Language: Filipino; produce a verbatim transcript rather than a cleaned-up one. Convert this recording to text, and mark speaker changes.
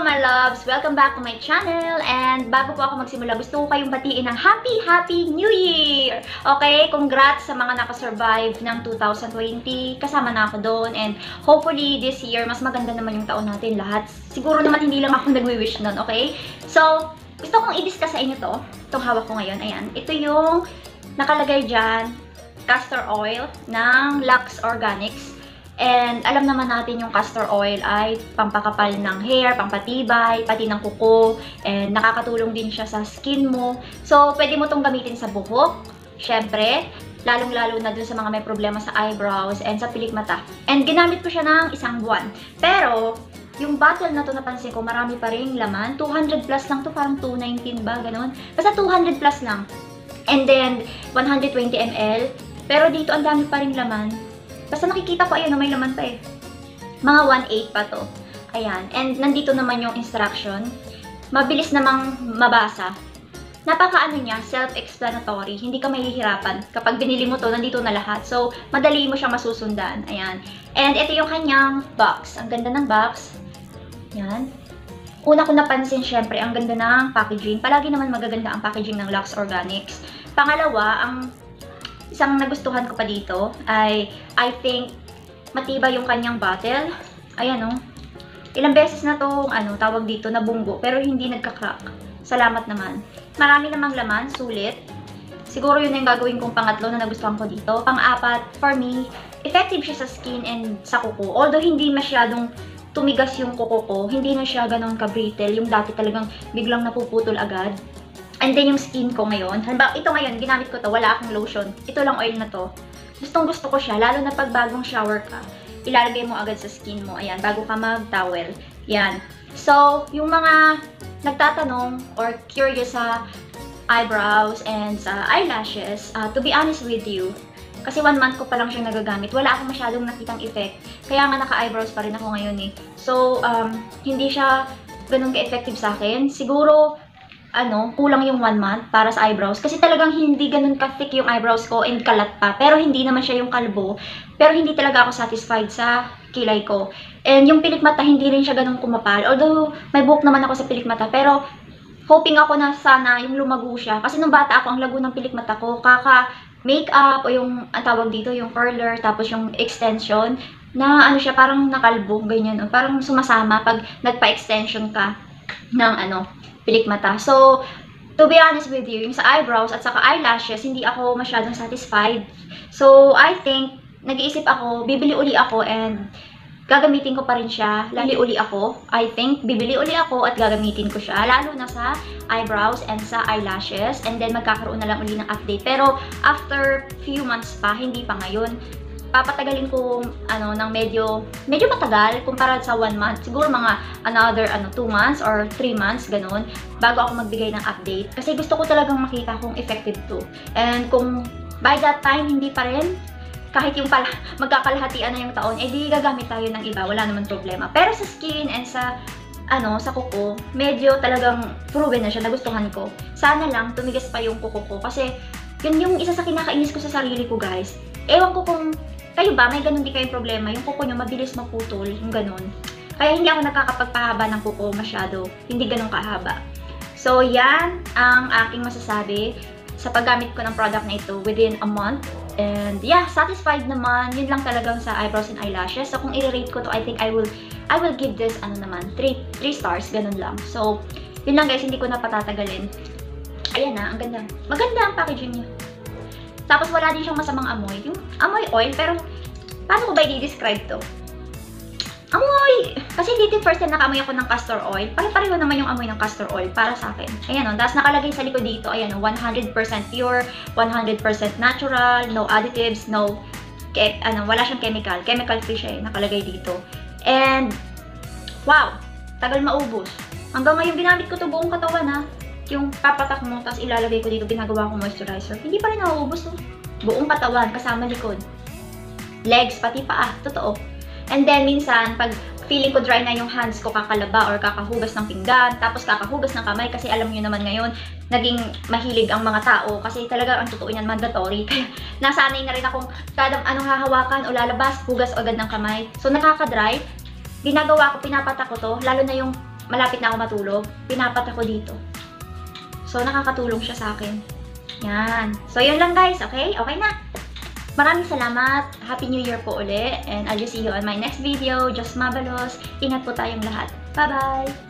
Speaker 1: my loves! Welcome back to my channel. And bago po ako magsimula, gusto ko kayong batiin ng Happy Happy New Year! Okay, congrats sa mga nakasurvive ng two thousand twenty. Kasama na ako doon. And hopefully this year, mas maganda naman yung taon natin lahat. Siguro naman hindi lang ako nagwi-wish nun, okay? So, gusto kong i-discuss sa inyo to. Itong hawak ko ngayon. Ayan. Ito yung nakalagay dyan, castor oil ng Lux Organics. And alam naman natin yung castor oil ay pampakapal ng hair, pampatibay, pati ng kuko. And nakakatulong din siya sa skin mo. So, pwede mo itong gamitin sa buhok. Syempre, lalong-lalo na dun sa mga may problema sa eyebrows and sa pilik mata. And ginamit ko siya ng isang buwan. Pero, yung bottle na to napansin ko, marami pa rin laman. two hundred plus lang to, parang two nineteen ba, ganun. Basta two hundred plus lang. And then, one hundred twenty milliliters. Pero dito, ang dami pa rin laman. Basta nakikita ko, ayan, may laman pa eh. Mga one eight pa to. Ayan. And nandito naman yung instruction. Mabilis namang mabasa. Napaka-ano niya, self-explanatory. Hindi ka mahihirapan. Kapag binili mo to, nandito na lahat. So, madali mo siya masusundan. Ayan. And ito yung kanyang box. Ang ganda ng box. Ayan. Una ko napansin, syempre, ang ganda ng packaging. Palagi naman magaganda ang packaging ng Lux Organics. Pangalawa, ang isang nagustuhan ko pa dito ay, I think, matibay yung kanyang bottle. Ayan o. Oh. Ilang beses na tong ano, tawag dito, nabunggo, pero hindi nagka-crack. Salamat naman. Marami namang laman, sulit. Siguro yun yung gagawin kong pangatlo na nagustuhan ko dito. Pang-apat, for me, effective siya sa skin and sa kuko. Although hindi masyadong tumigas yung kuko ko, hindi na siya ganon ka-brittle. Yung dati talagang biglang napuputol agad. And then yung skin ko ngayon, halimbawa ito ngayon, ginamit ko to, wala akong lotion. Ito lang oil na to. Gustong gusto ko siya, lalo na pag bagong shower ka. Ilalagay mo agad sa skin mo, ayan, bago ka mag-towel. Yan. So, yung mga nagtatanong or curious sa eyebrows and sa eyelashes, uh, to be honest with you, kasi one month ko pa lang siyang nagagamit, wala akong masyadong nakitang effect. Kaya nga naka-eyebrows pa rin ako ngayon eh. So, um, hindi siya ganun ka-effective sa akin. Siguro, ano, kulang yung one month para sa eyebrows. Kasi talagang hindi ganun ka-thick yung eyebrows ko and kalat pa. Pero hindi naman siya yung kalbo. Pero hindi talaga ako satisfied sa kilay ko. And yung pilik mata, hindi rin siya ganun kumapal. Although, may buhok naman ako sa pilik mata. Pero, hoping ako na sana yung lumago siya. Kasi nung bata ako, ang lago ng pilik mata ko, kaka-makeup o yung, ang tawag dito, yung curler, tapos yung extension, na ano siya, parang nakalbo, ganyan. Parang sumasama pag nagpa-extension ka ng ano, pilik mata. So, to be honest with you, yung sa eyebrows at saka eyelashes, hindi ako masyadong satisfied. So, I think, nag-iisip ako, bibili uli ako and gagamitin ko pa rin siya. Lali uli ako. I think, bibili uli ako at gagamitin ko siya. Lalo na sa eyebrows and sa eyelashes. And then, magkakaroon na lang uli ng update. Pero, after few months pa, hindi pa ngayon, papatagalin ko ano ng medyo medyo matagal kumpara sa one month. Siguro mga another ano two months or three months ganun bago ako magbigay ng update kasi gusto ko talagang makita kung effective to. And kung by that time hindi pa rin, kahit yung pala magkakalahatian na yung taon, eh di gagamit tayo ng iba, wala naman problema. Pero sa skin and sa ano sa kuko, medyo talagang proven na siya, nagustuhan ko. Sana lang tumigas pa yung kuko ko kasi yun yung isa sa kinakainis ko sa sarili ko, guys. Ewan ko kung kayo ba, may ganun di kayong problema, yung kuko nyo mabilis maputol, yung ganun. Kaya hindi ako nakakapagpahaba ng kuko masyado, hindi ganun kahaba. So, yan ang aking masasabi sa paggamit ko ng product na ito within a month. And yeah, satisfied naman, yun lang talagang sa eyebrows and eyelashes. So, kung i-rate ko to, I think I will I will give this, ano naman, three stars, ganun lang. So, yun lang guys, hindi ko na patatagalin. Ayan na, ang ganda. Maganda ang packaging niya. Tapos wala din siyang masamang amoy. Yung amoy oil, pero paano ko ba i-describe to? Amoy! Kasi dito first time nakaamoy ako ng castor oil. Pare-pareho naman yung amoy ng castor oil para sa akin. Ayan o, tapos nakalagay sa likod dito, ayan o, one hundred percent pure, one hundred percent natural, no additives, no, ke ano, wala siyang chemical. Chemical free siya eh, nakalagay dito. And, wow! Tagal maubos. Hanggang ngayon ginamit ko to buong katawan ha. Yung papatak mo, tapos ilalagay ko dito, ginagawa ko moisturizer. Hindi pa rin nauubos to. Buong katawan, kasama likod. Legs, pati paa. Totoo. And then, minsan, pag feeling ko dry na yung hands ko, kakalaba or kakahugas ng pinggan, tapos kakahugas ng kamay, kasi alam nyo naman ngayon, naging mahilig ang mga tao, kasi talaga ang totoo yan, mandatory. Kaya, nasanay na rin akong kada anong hahawakan o lalabas, hugas agad ng kamay. So, nakaka-dry. Ginagawa ko, pinapatak ko to, lalo na yung malapit na ako matulog, pinapat ako dito. So, nakakatulong siya sa akin. Yan. So, yun lang guys. Okay? Okay na. Maraming salamat. Happy New Year po ulit. And I'll just see you on my next video. Just Mabalos. Ingat po tayong lahat. Bye-bye!